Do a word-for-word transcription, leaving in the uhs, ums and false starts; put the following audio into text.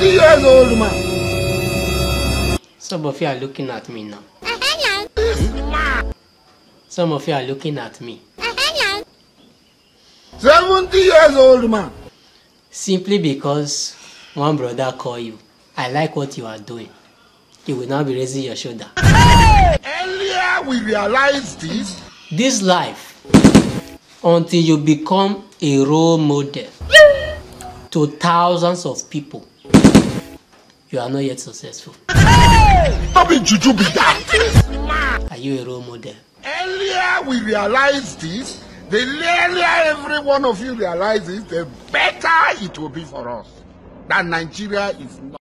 seventy years old man. Some of you are looking at me now. Some of you are looking at me. seventy years old man. Simply because one brother call you, I like what you are doing. You will now be raising your shoulder. Earlier we realized this. This life, until you become a role model to thousands of people, you are not yet successful. Not be juju be that. Are you a role model? Earlier we realized this. The earlier every one of you realizes, the better it will be for us. That Nigeria is not.